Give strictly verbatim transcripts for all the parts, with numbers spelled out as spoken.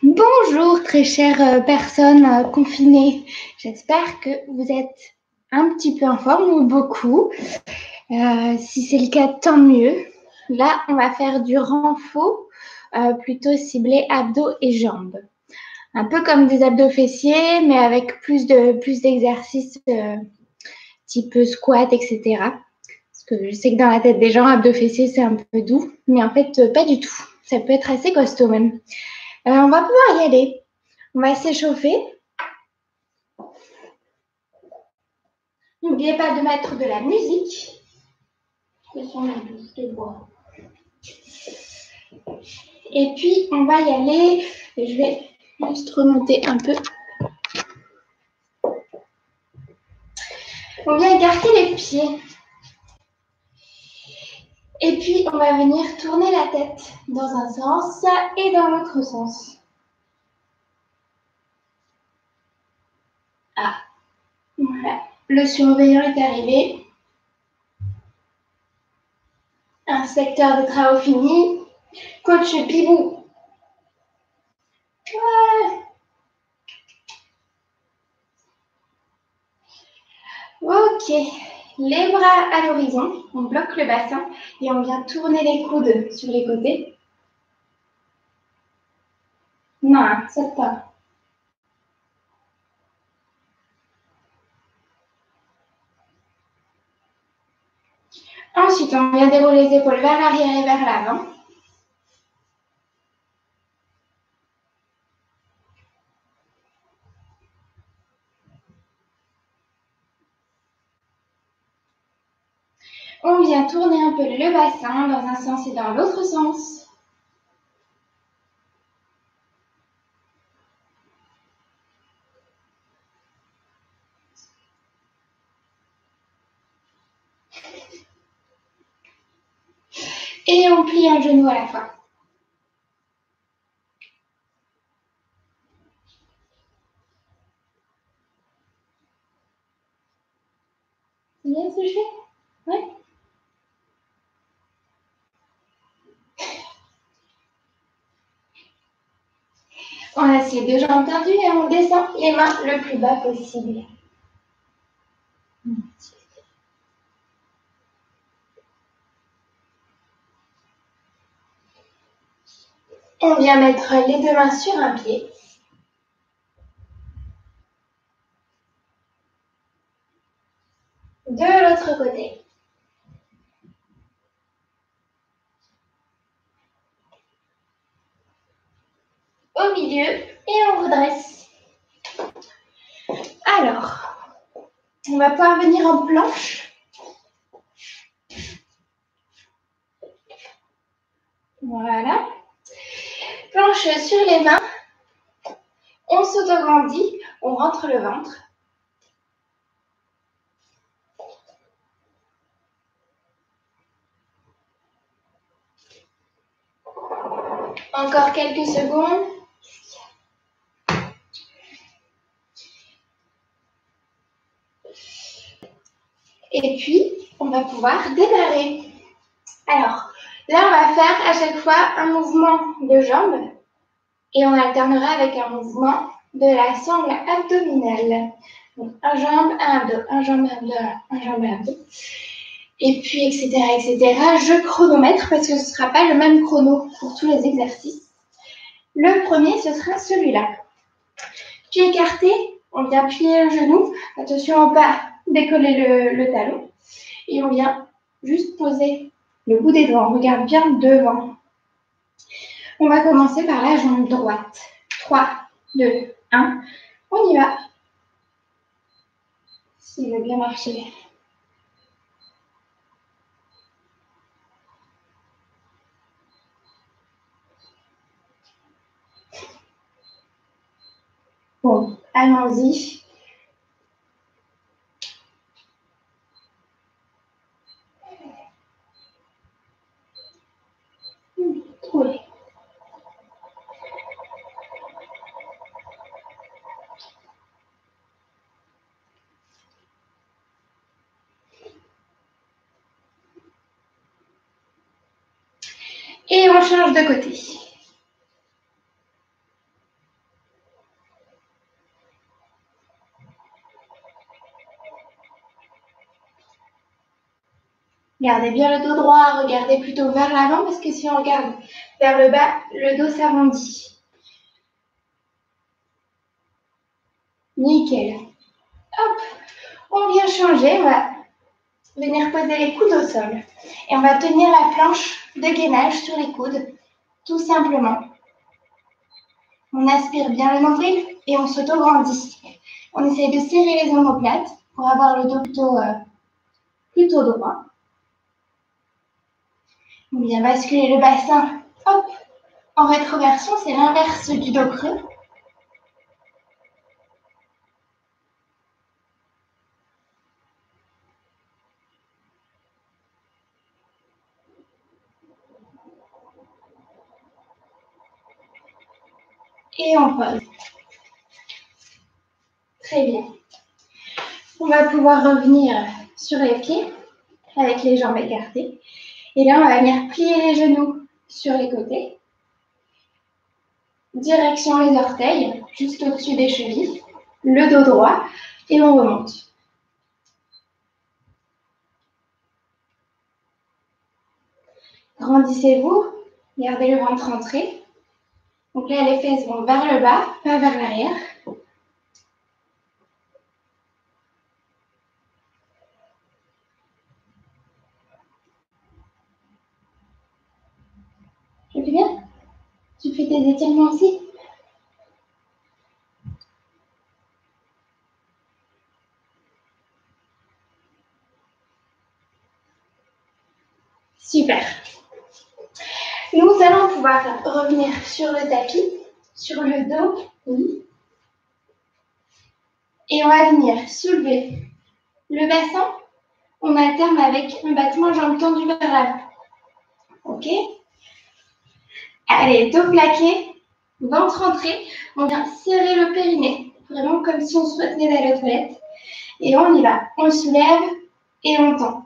Bonjour très chères euh, personnes euh, confinées. J'espère que vous êtes un petit peu en forme ou beaucoup. Euh, si c'est le cas, tant mieux. Là, on va faire du renfort euh, plutôt ciblé abdos et jambes. Un peu comme des abdos fessiers, mais avec plus de plus d'exercices euh, type squat, et cetera. Parce que je sais que dans la tête des gens, abdos fessiers, c'est un peu doux, mais en fait, euh, pas du tout. Ça peut être assez costaud même. Euh, on va pouvoir y aller. On va s'échauffer. N'oubliez pas de mettre de la musique. Le son de bois. Et puis, on va y aller. Je vais juste remonter un peu. On vient écarter les pieds. Et puis, on va venir tourner la tête dans un sens et dans l'autre sens. Ah, voilà. Le surveillant est arrivé. Inspecteur de travaux fini. Coach Bibou. Ouais. Ok. Les bras à l'horizon. On bloque le bassin et on vient tourner les coudes sur les côtés. Non, saute pas. Ensuite, on vient dérouler les épaules vers l'arrière et vers l'avant. On vient tourner un peu le bassin dans un sens et dans l'autre sens. Et on plie un genou à la fois. C'est bien ce que je fais? Ouais. On laisse les deux jambes tendues et on descend les mains le plus bas possible. On vient mettre les deux mains sur un pied. De l'autre côté. Au milieu et on redresse. Alors, on va pouvoir venir en planche. Voilà. Planche sur les mains. On s'autograndit, on rentre le ventre. Encore quelques secondes. Et puis, on va pouvoir démarrer. Alors, là, on va faire à chaque fois un mouvement de jambe et on alternera avec un mouvement de la sangle abdominale. Donc, un jambe, un abdos, un jambe, un abdos, un jambe, un abdos. Et puis, et cetera, et cetera. Je chronomètre parce que ce ne sera pas le même chrono pour tous les exercices. Le premier, ce sera celui-là. Pied écarté, on vient plier le genou. Attention à ne pas décoller le, le talon. Et on vient juste poser le bout des doigts. On regarde bien devant. On va commencer par la jambe droite. trois, deux, un. On y va. S'il veut bien marcher. Bon, allons-y. Oui. Et on change de côté. Gardez bien le dos droit, regardez plutôt vers l'avant parce que si on regarde vers le bas, le dos s'arrondit. Nickel. Hop, on vient changer, on va venir poser les coudes au sol. Et on va tenir la planche de gainage sur les coudes, tout simplement. On aspire bien le nombril et on s'auto-grandit. On essaie de serrer les omoplates pour avoir le dos plutôt, euh, plutôt droit. On vient basculer le bassin, hop, en rétroversion, c'est l'inverse du dos creux. Et on pose. Très bien. On va pouvoir revenir sur les pieds avec les jambes écartées. Et là, on va venir plier les genoux sur les côtés. Direction les orteils, juste au-dessus des chevilles. Le dos droit et on remonte. Grandissez-vous, gardez le ventre rentré. Donc là, les fesses vont vers le bas, pas vers l'arrière. Tu fais bien? Tu fais tes étirements aussi? Super. Nous allons pouvoir revenir sur le tapis, sur le dos, oui. Et on va venir soulever le bassin. On alterne avec un battement jambes tendues vers l'avant. Ok? Allez, dos plaqué, ventre rentré. On vient serrer le périnée, vraiment comme si on se retenait d'aller aux toilettes. Et on y va. On soulève et on tend.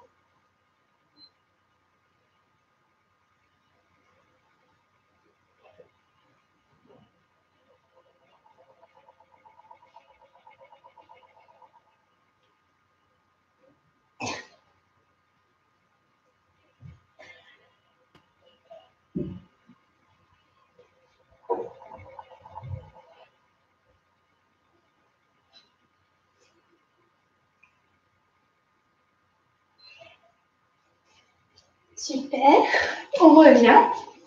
Super. On revient.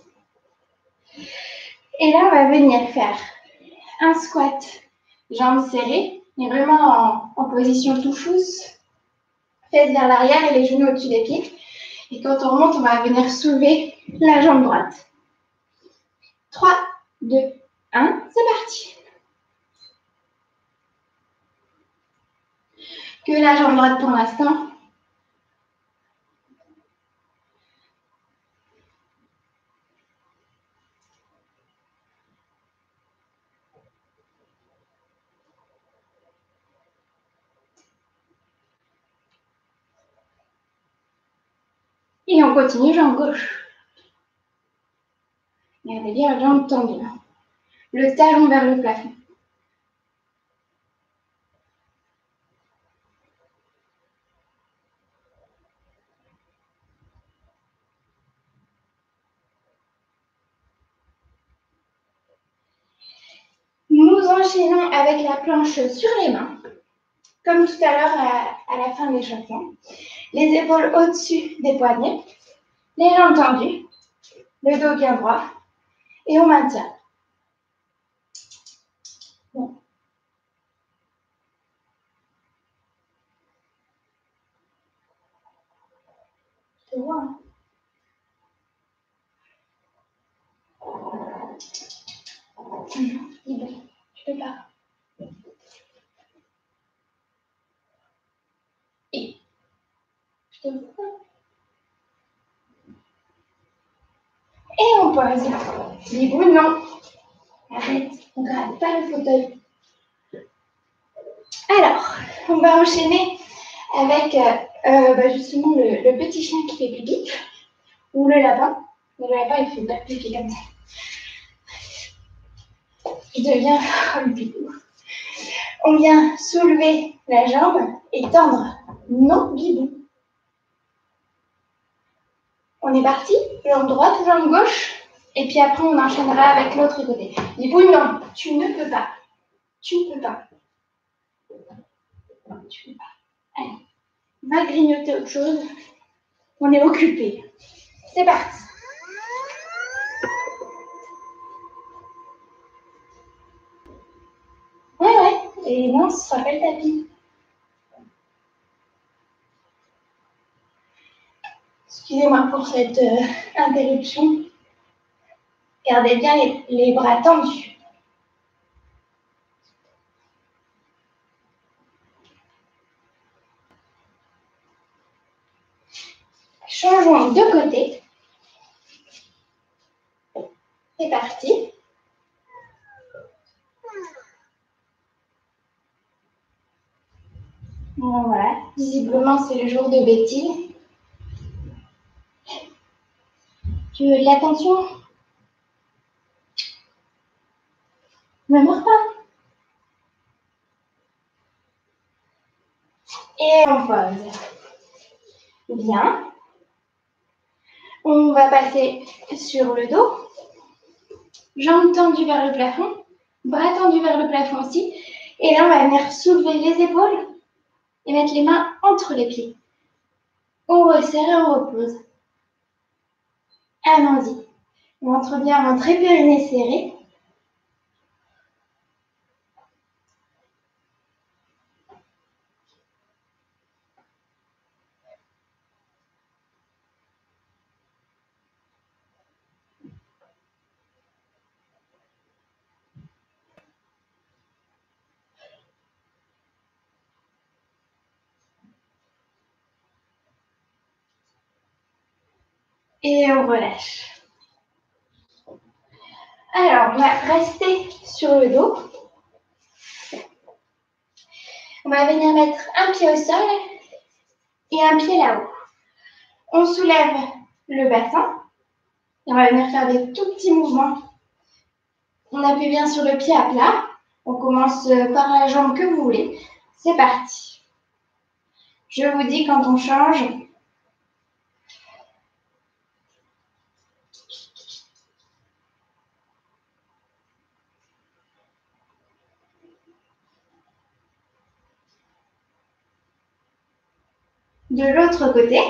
Et là, on va venir faire un squat, jambes serrées, mais vraiment en, en position touche-pouce, fesses vers l'arrière et les genoux au-dessus des pieds. Et quand on remonte, on va venir soulever la jambe droite. trois, deux, un, c'est parti. Que la jambe droite pour l'instant. Et on continue, jambe gauche. Gardez bien la jambe tendue. Le talon vers le plafond. Nous enchaînons avec la planche sur les mains, comme tout à l'heure à, à la fin de l'échauffement. Les épaules au-dessus des poignets, les jambes tendues, le dos bien droit, et on maintient. Bon. Je te vois, hein. Je peux pas. Et je te vois. Et on pose. Dis-vous non. Arrête, on ne gratte pas le fauteuil. Alors, on va enchaîner avec euh, euh, bah justement le, le petit chien qui fait pipi, ou le lapin. Le lapin, il fait pas pipi comme ça. Il devient comme bibou. On vient soulever la jambe et tendre. Non, bibou. On est parti, jambe droite, jambe gauche, et puis après on enchaînera avec l'autre côté. Débrouille, non, tu ne peux pas. Tu ne peux pas. Non, tu ne peux pas. Allez, va grignoter autre chose. On est occupé. C'est parti. Ouais, ouais. Et non, ce sera pas le tapis. Excusez-moi pour cette euh, interruption. Gardez bien les, les bras tendus. Changeons de côté. C'est parti. Bon, voilà. Visiblement, c'est le jour de Betty. Tu veux de l'attention? Ne meurs pas. Et on pose. Bien. On va passer sur le dos. Jambes tendues vers le plafond. Bras tendus vers le plafond aussi. Et là, on va venir soulever les épaules et mettre les mains entre les pieds. On resserre et on repose. Allons-y. Ventre bien, ventre et périnée serré. Et on relâche. Alors, on va rester sur le dos. On va venir mettre un pied au sol et un pied là-haut. On soulève le bassin. Et on va venir faire des tout petits mouvements. On appuie bien sur le pied à plat. On commence par la jambe que vous voulez. C'est parti. Je vous dis quand on change. De l'autre côté.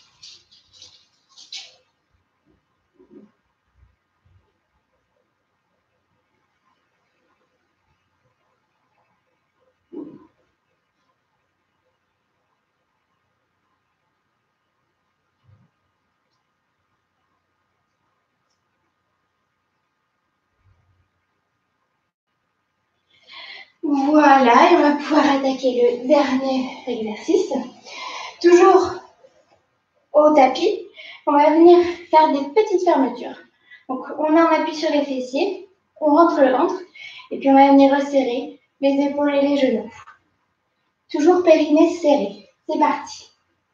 Voilà, et on va pouvoir attaquer le dernier exercice. Toujours au tapis, on va venir faire des petites fermetures. Donc, on met un appui sur les fessiers, on rentre le ventre, et puis on va venir resserrer les épaules et les genoux. Toujours périnée serré. C'est parti.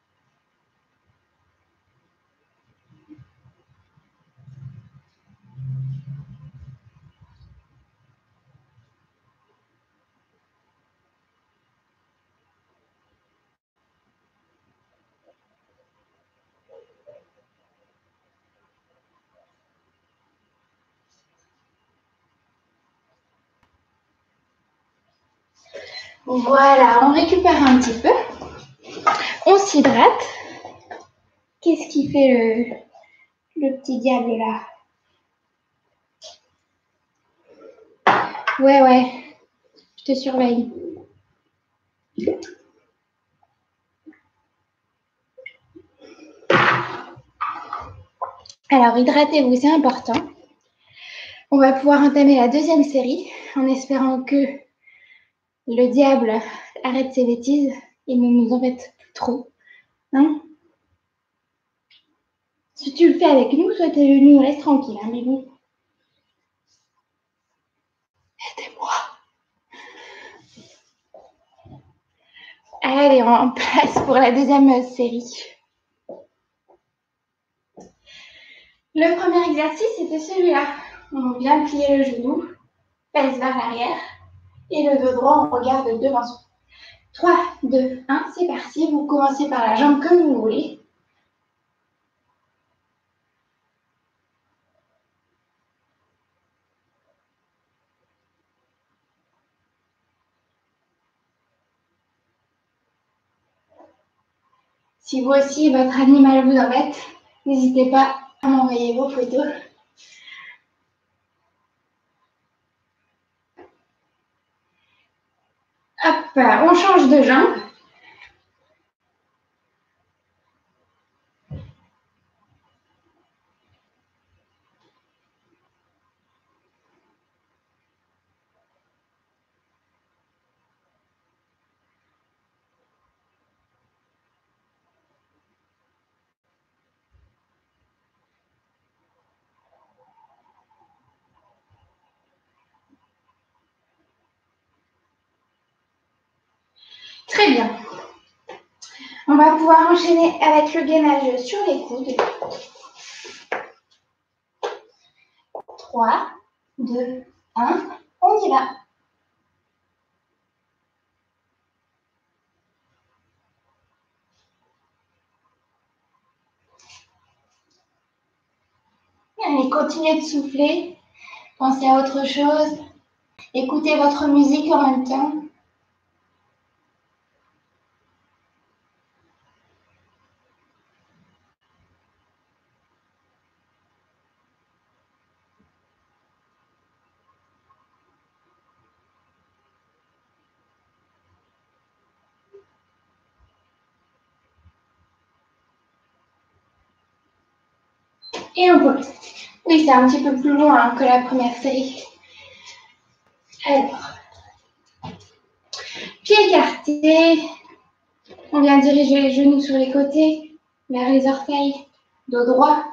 Voilà, on récupère un petit peu. On s'hydrate. Qu'est-ce qui fait le, le petit diable là? Ouais, ouais, je te surveille. Alors, hydratez-vous, c'est important. On va pouvoir entamer la deuxième série en espérant que le diable arrête ses bêtises et ne nous embête plus trop. Hein? Si tu le fais avec nous, soit tu nous laisse tranquille, hein, mais bon. Aidez-moi. Allez, en place pour la deuxième série. Le premier exercice, c'était celui-là. On vient plier le genou, pèse vers l'arrière, et le dos droit, on regarde devant soi. trois, deux, un, c'est parti. Vous commencez par la jambe comme vous voulez. Si vous aussi, votre animal vous embête, n'hésitez pas à m'envoyer vos photos. Hop, on change de jambe. Très bien. On va pouvoir enchaîner avec le gainage sur les coudes. trois, deux, un, on y va. Allez, continuez de souffler. Pensez à autre chose. Écoutez votre musique en même temps. Et on pose. Oui, c'est un petit peu plus long hein, que la première série. Alors, pieds écartés. On vient diriger les genoux sur les côtés, vers les orteils, dos droit.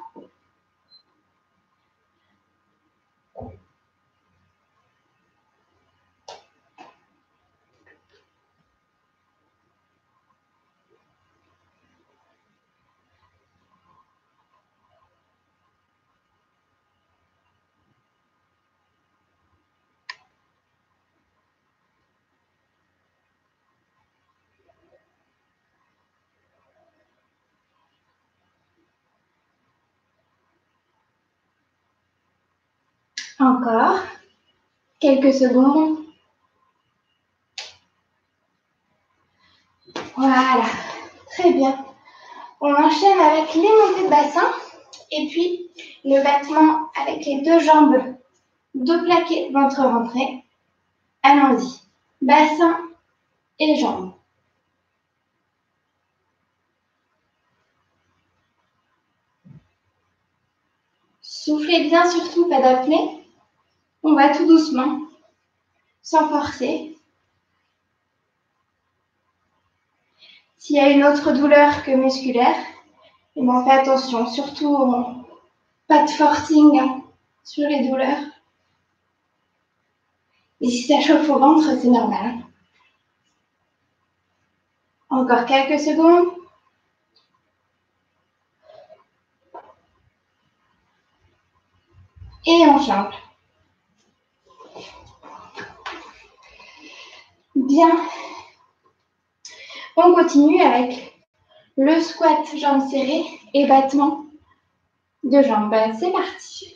Encore. Quelques secondes. Voilà. Très bien. On enchaîne avec les montées de bassin et puis le battement avec les deux jambes, dos plaqué, ventre rentré. Allons-y. Bassin et jambes. Soufflez bien surtout, pas d'apnée. On va tout doucement, sans forcer. S'il y a une autre douleur que musculaire, eh ben, on fait attention, surtout pas de forcing hein, sur les douleurs. Et si ça chauffe au ventre, c'est normal. Encore quelques secondes. Et on change. Bien. On continue avec le squat jambes serrées et battement de jambes. C'est parti.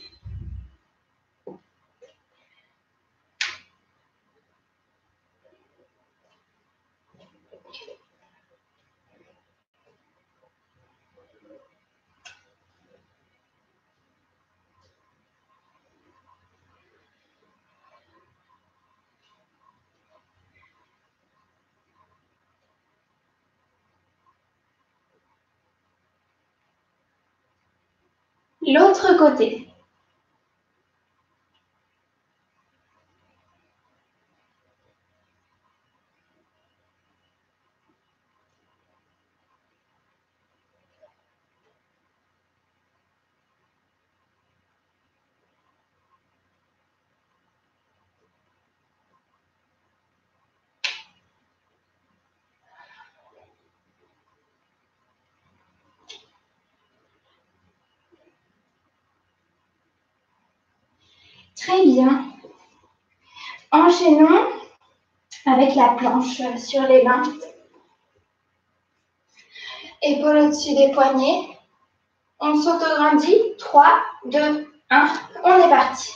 L'autre côté. Très bien. Enchaînons avec la planche sur les mains. Épaules au-dessus des poignets. On s'autograndit. trois, deux, un. On est parti.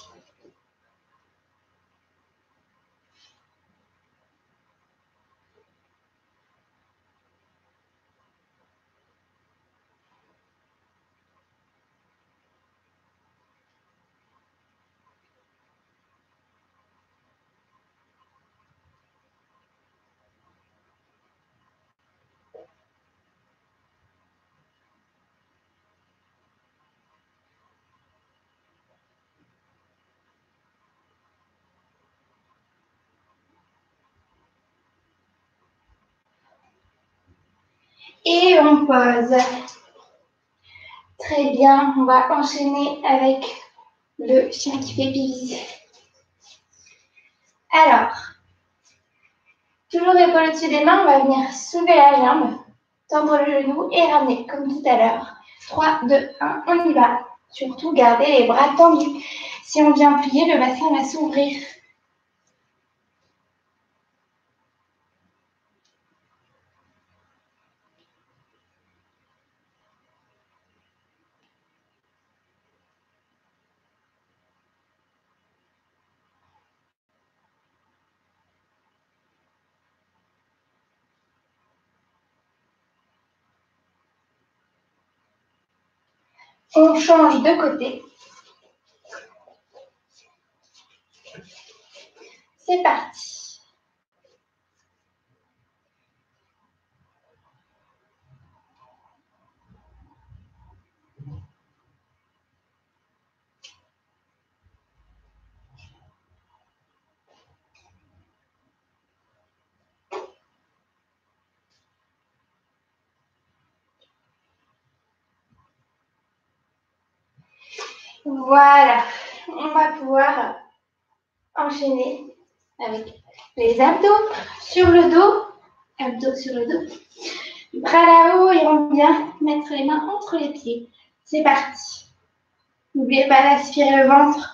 Et on pose. Très bien, on va enchaîner avec le chien qui fait pipi. Alors, toujours l'épaule au-dessus des mains, on va venir soulever la jambe, tendre le genou et ramener comme tout à l'heure. trois, deux, un, on y va. Surtout, gardez les bras tendus. Si on vient plier, le bassin va s'ouvrir. On change de côté. C'est parti. Voilà, on va pouvoir enchaîner avec les abdos sur le dos, abdos sur le dos, bras là-haut et on vient mettre les mains entre les pieds. C'est parti. N'oubliez pas d'aspirer le ventre.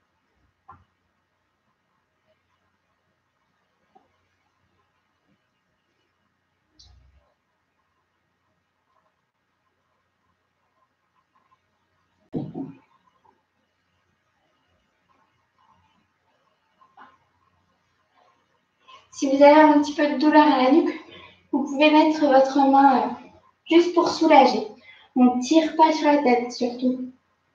Si vous avez un petit peu de douleur à la nuque, vous pouvez mettre votre main juste pour soulager. On ne tire pas sur la tête surtout.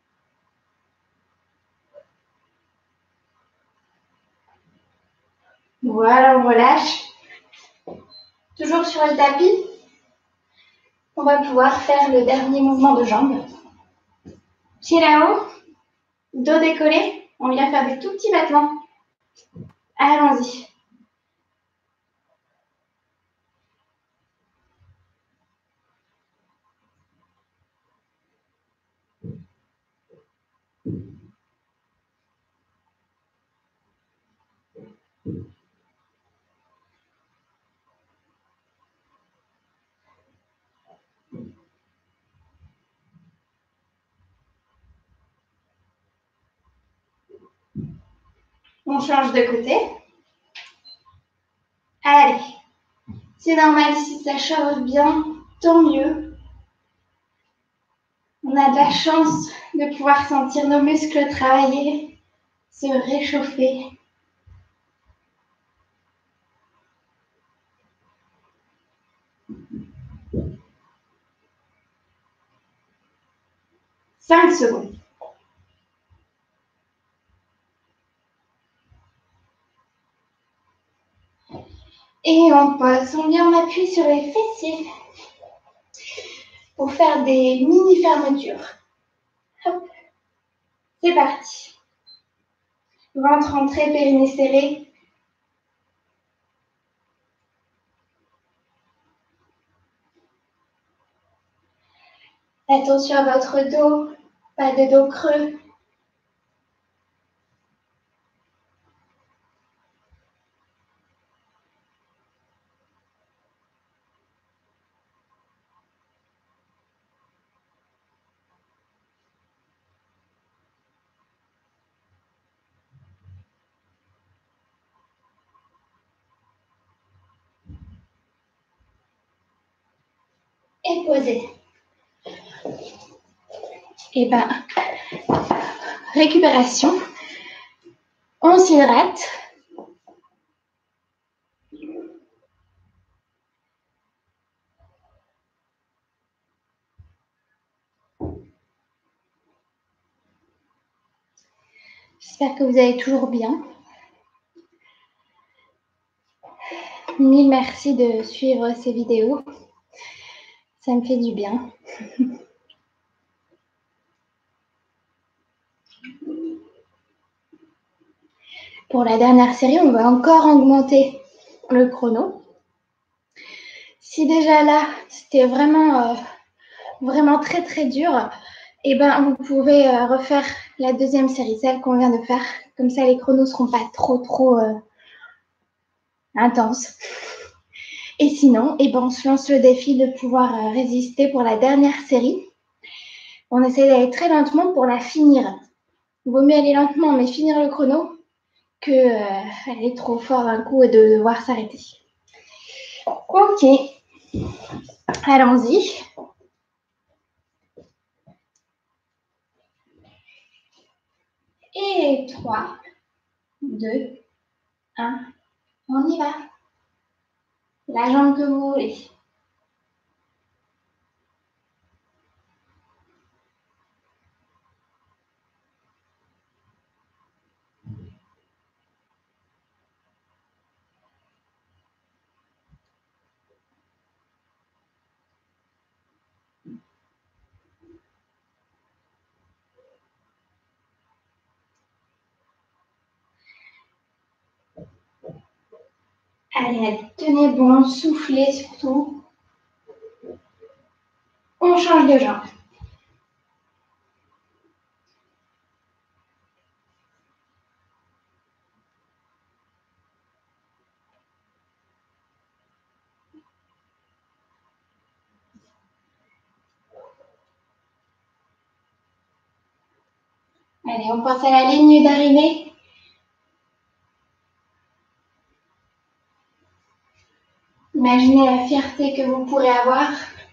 Voilà, on relâche. Toujours sur le tapis, on va pouvoir faire le dernier mouvement de jambes. Pied là-haut, dos décollé, on vient faire des tout petits battements. Allons-y. On change de côté. Allez, c'est normal si ça chauffe bien, tant mieux. On a de la chance de pouvoir sentir nos muscles travailler, se réchauffer. Cinq secondes. Et on pose, on vient, on appuie sur les fessiers pour faire des mini fermetures. Hop. C'est parti. Ventre entré, périnée serré. Attention à votre dos, pas de dos creux. Et posez. Et ben, récupération. On s'hydrate. J'espère que vous allez toujours bien. Mille merci de suivre ces vidéos. Ça me fait du bien. Pour la dernière série, on va encore augmenter le chrono. Si déjà là, c'était vraiment, euh, vraiment très très dur, et eh ben, vous pouvez euh, refaire la deuxième série, celle qu'on vient de faire. Comme ça, les chronos ne seront pas trop trop euh, intenses. Et sinon, eh ben, on se lance le défi de pouvoir euh, résister pour la dernière série. On essaie d'aller très lentement pour la finir. Il vaut mieux aller lentement, mais finir le chrono, que euh, aller trop fort d'un coup et de devoir s'arrêter. Ok, allons-y. Et trois, deux, un, on y va. La jambe que vous voulez. Allez, tenez bon, soufflez surtout. On change de jambe. Allez, on passe à la ligne d'arrivée. Imaginez la fierté que vous pourrez avoir.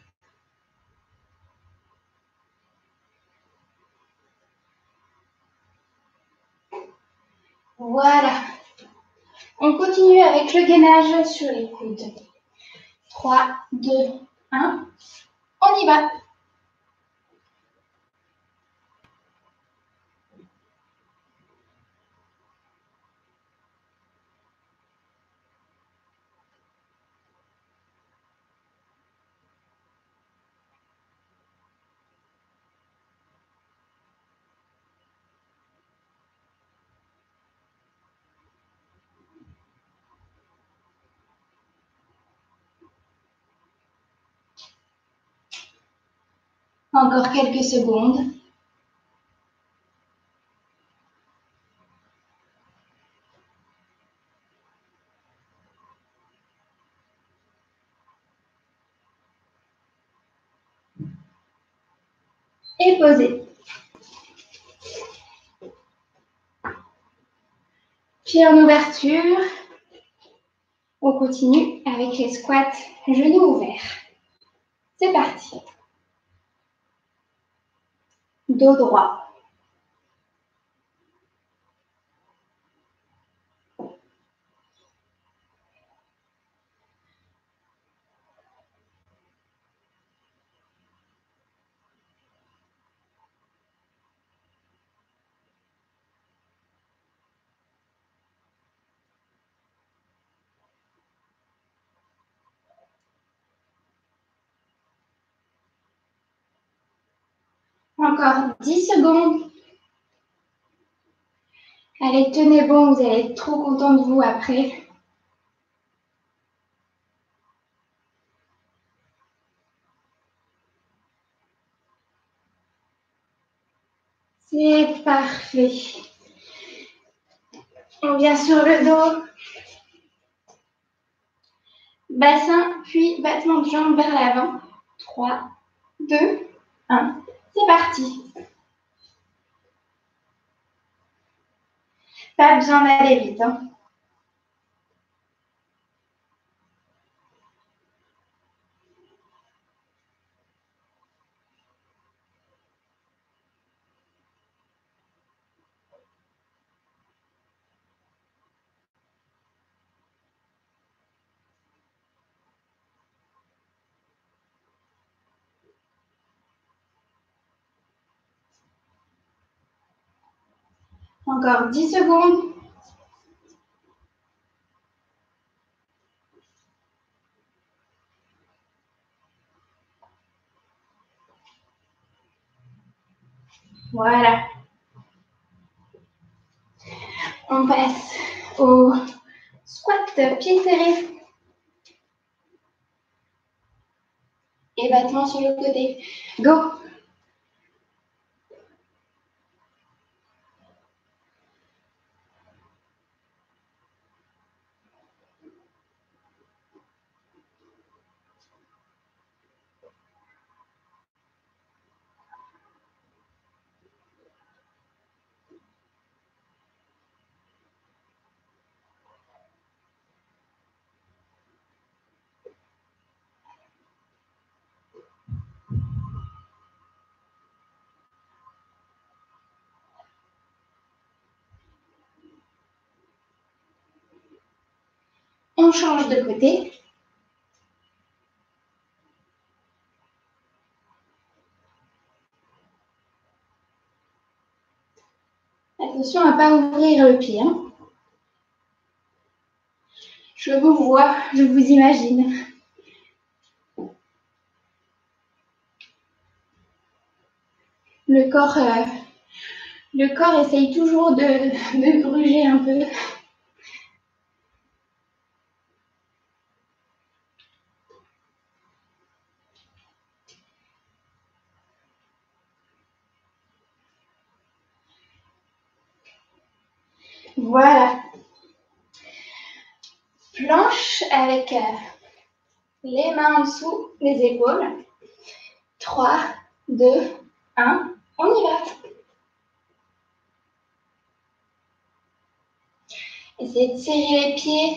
Voilà. On continue avec le gainage sur les coudes. trois, deux, un. On y va. Encore quelques secondes. Et posez. Puis en ouverture, on continue avec les squats genoux ouverts. C'est parti. Dos droit. Encore dix secondes. Allez, tenez bon, vous allez être trop content de vous après. C'est parfait. On vient sur le dos. Bassin, puis battement de jambes vers l'avant. trois, deux, un. C'est parti. Pas besoin d'aller vite. Hein. Encore dix secondes. Voilà. On passe au squat pied serré. et battements sur le côté. Go! On change de côté. Attention à ne pas ouvrir le pied. Hein. Je vous vois, je vous imagine. Le corps, euh, le corps essaye toujours de, de gruger un peu. Voilà. Planche avec euh, les mains en dessous les épaules. trois, deux, un, on y va. Essayez de serrer les pieds.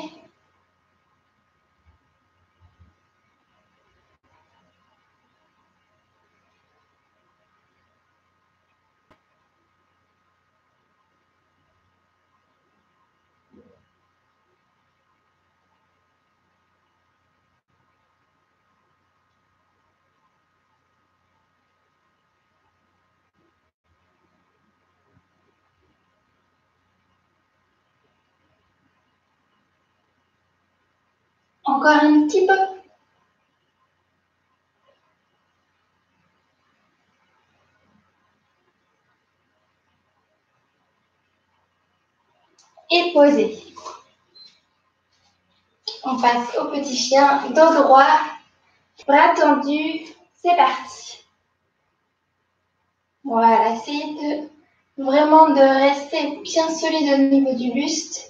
Encore un petit peu. Et posez. On passe au petit chien, dos droit, bras tendus. C'est parti. Voilà, essayez de vraiment de rester bien solide au niveau du buste.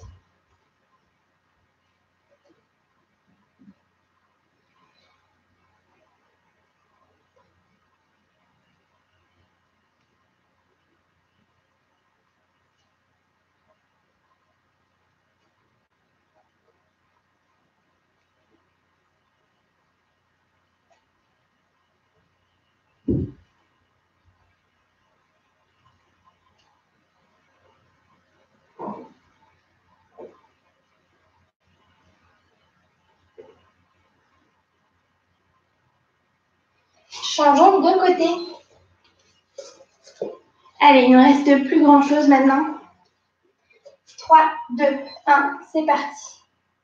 Changeons de côté. Allez, il ne reste plus grand chose maintenant. trois, deux, un, c'est parti.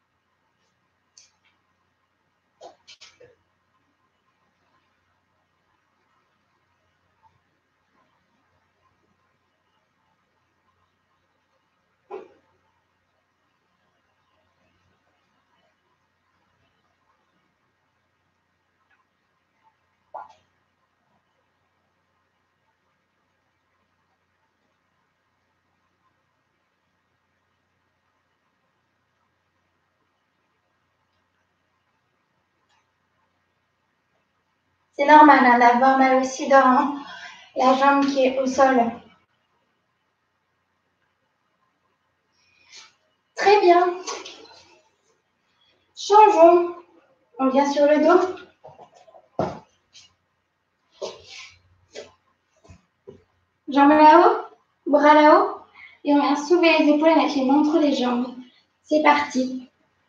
C'est normal hein, d'avoir mal aussi dans la jambe qui est au sol. Très bien. Changeons. On vient sur le dos. Jambes là-haut, bras là-haut. Et on vient soulever les épaules avec les mains entre les jambes. C'est parti.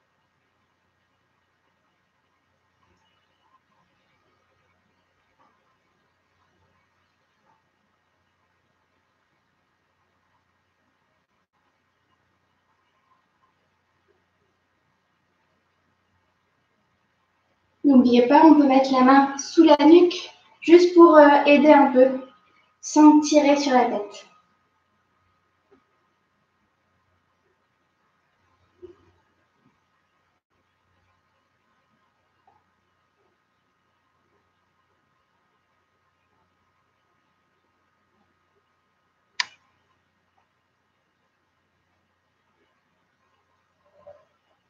N'oubliez pas, on peut mettre la main sous la nuque, juste pour euh, aider un peu, sans tirer sur la tête.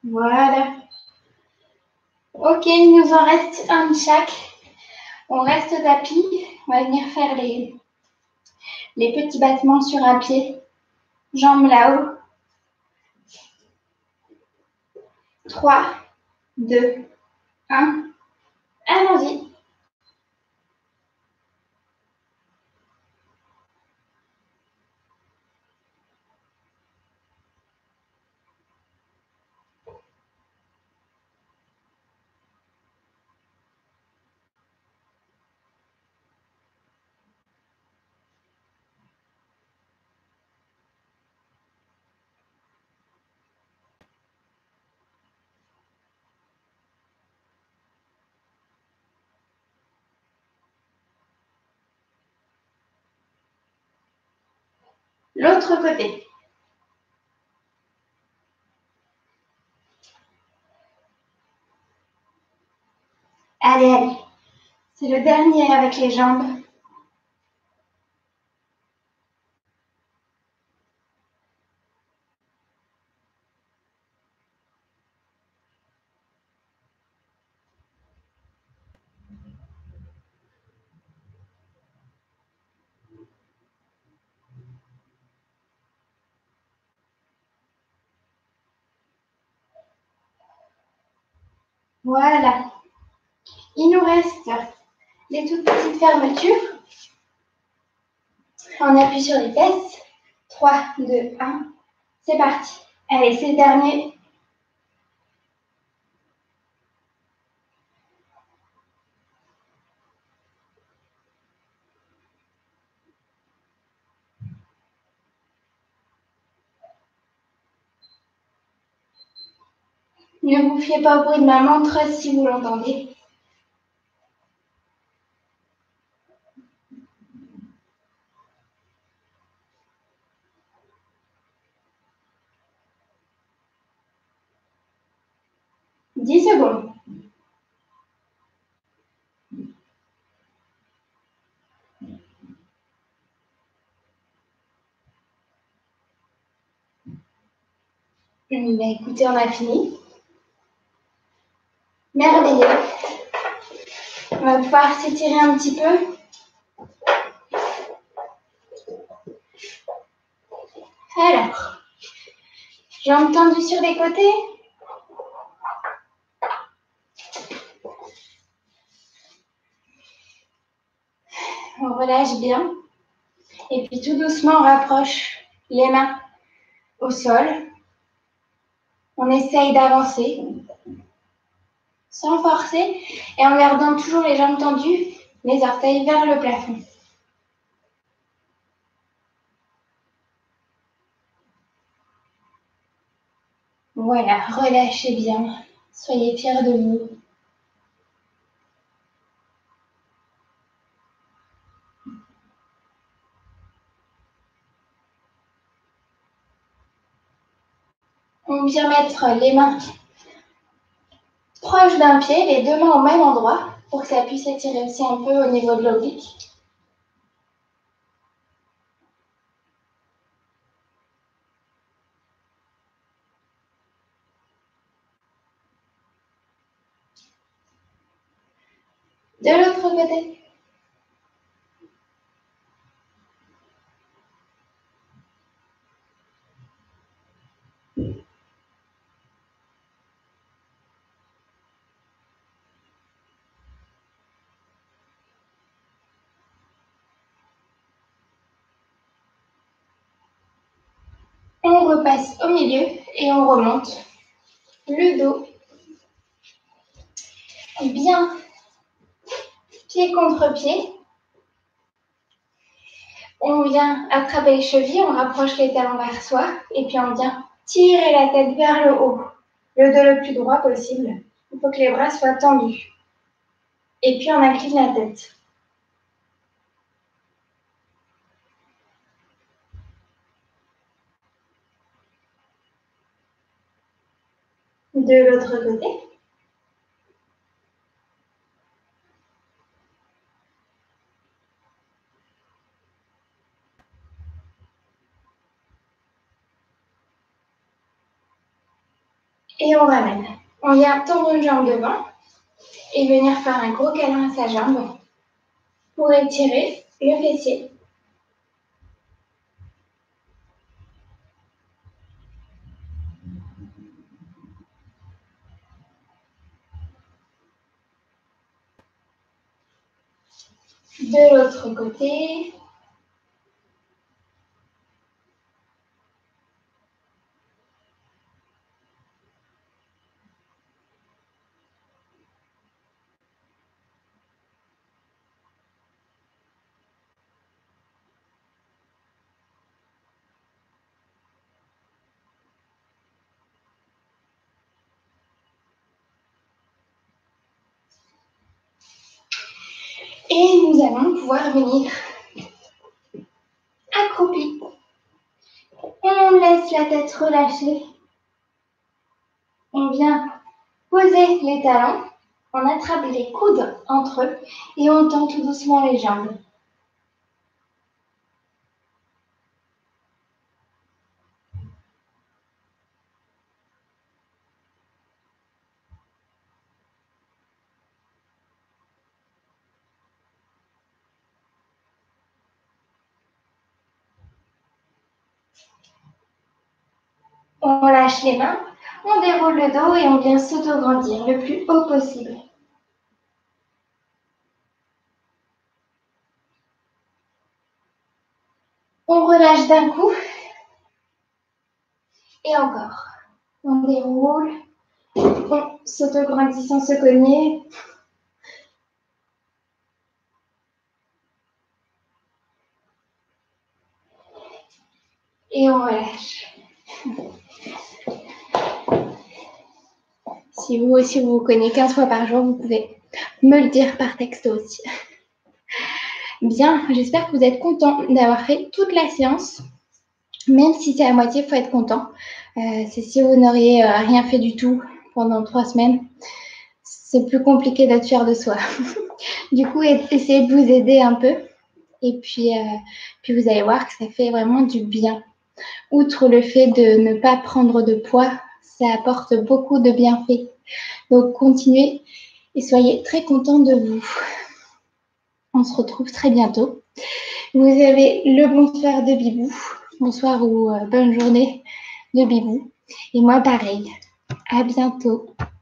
Voilà. Ok, il nous en reste un de chaque. On reste au tapis. On va venir faire les, les petits battements sur un pied. Jambes là-haut. trois, deux, un. Allons-y. L'autre côté. Allez, allez. C'est le dernier avec les jambes. Voilà. Il nous reste les toutes petites fermetures. On appuie sur les fesses. trois, deux, un. C'est parti. Allez, c'est le dernier. Ne vous fiez pas au bruit de ma montre si vous l'entendez. dix secondes. Bah, écoutez, on a fini. Merveilleux. On va pouvoir s'étirer un petit peu. Alors, jambes tendues sur les côtés. On relâche bien. Et puis tout doucement, on rapproche les mains au sol. On essaye d'avancer sans forcer et en gardant toujours les jambes tendues, les orteils vers le plafond. Voilà, relâchez bien. Soyez fiers de vous. On vient mettre les mains proches d'un pied, les deux mains au même endroit pour que ça puisse étirer aussi un peu au niveau de l'oblique. De l'autre côté. On repasse au milieu et on remonte le dos. Bien, pied contre pied. On vient attraper les chevilles, on rapproche les talons vers soi et puis on vient tirer la tête vers le haut. Le dos le plus droit possible. Il faut que les bras soient tendus. Et puis on incline la tête. De l'autre côté. Et on ramène. On vient tendre une jambe devant et venir faire un gros câlin à sa jambe pour étirer le fessier. De l'autre côté. Et nous allons pouvoir venir accroupi. On laisse la tête relâchée. On vient poser les talons. On attrape les coudes entre eux et on tend tout doucement les jambes. On lâche les mains, on déroule le dos et on vient s'auto-grandir le plus haut possible. On relâche d'un coup. Et encore. On déroule. On s'auto-grandit sans se cogner. Et on relâche. Si vous aussi vous vous cognez quinze fois par jour, vous pouvez me le dire par texto aussi. Bien, j'espère que vous êtes content d'avoir fait toute la séance. Même si c'est à moitié, il faut être content. Euh, c'est si vous n'auriez euh, rien fait du tout pendant trois semaines, c'est plus compliqué d'être fier de soi. Du coup, essayez de vous aider un peu. Et puis, euh, puis vous allez voir que ça fait vraiment du bien. Outre le fait de ne pas prendre de poids, ça apporte beaucoup de bienfaits. Donc, continuez et soyez très contents de vous. On se retrouve très bientôt. Vous avez le bonsoir de Bibou. Bonsoir ou euh, bonne journée de Bibou. Et moi, pareil. À bientôt.